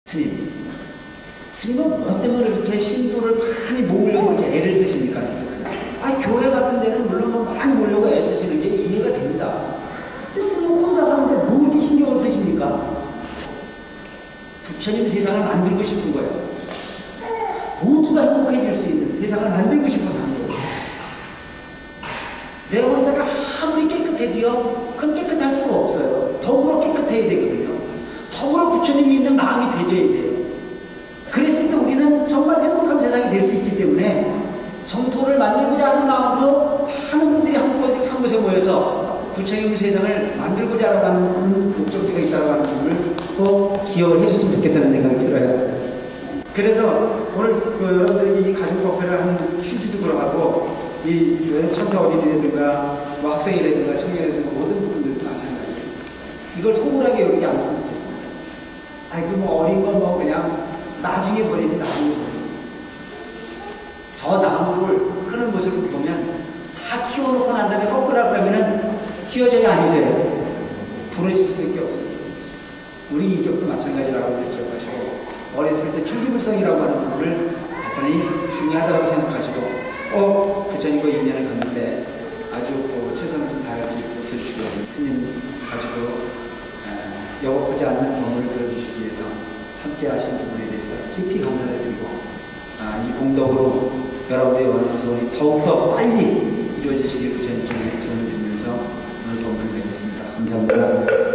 스님, 스님은 뭐 때문에 이렇게 신도를 많이 모으려고 이렇게 애를 쓰십니까? 교회 같은 데는 물론 뭐 많이 모으려고 애쓰시는 게 이해가 됩니다. 근데 스님 혼자 사는데 뭐 이렇게 신경을 쓰십니까? 부처님 세상을 만들고 싶은 거예요. 모두가 행복해질 수 있는 세상을 만들고 싶어서 하는 거예요. 내 혼자가 아무리 깨끗해도요, 그건 깨끗할 수가 없어요. 더불어 깨끗해야 되거든요. 더불어 부처님 믿는 마음이 되져야 돼요. 그랬을 때 우리는 정말 행복한 세상이 될 수 있기 때문에 정토를 만들고자 하는 마음으로 많은 분들이 한 곳에 모여서 부처님 세상을 만들고자 하는 목적지가 있다고 하는 부분을 꼭 기억을 해줬으면 좋겠다는 생각이 들어요. 그래서 오늘 여러분들이 이 가족 법회를 하는 취지도 그러하고 이 천사 어린이라든가 뭐 학생이라든가 청년이라든가 모든 분들도 마찬가지예요. 이걸 소홀하게 여기지 않았으면 좋겠습니다. 뭐 어린 건 뭐 그냥 나중에 버리지, 나중에 버리지. 저 나무를 크는 모습을 보면 다 키워놓고 난 다음에 꺾으라 그러면은 키워져야 안 해져요. 부러질 수밖에 없어요. 우리 인격도 마찬가지라고 기억하시고, 어렸을 때 초기불성이라고 하는 부분을 대단히 중요하다고 생각하시고, 부처님과 인연을 갖는데 아주 최선을 좀 다해서 들어주시고, 스님 가지고 여법하지 않는 법문을 들어주시기 위해서 함께 하신 부분에 대해서 깊이 감사를 드리고, 이 공덕으로 여러분들의 원하는 소원이 더욱더 빨리 이루어지시길 부처님 전에 기원을 드리면서 오늘 법문을 맺겠습니다. 감사합니다.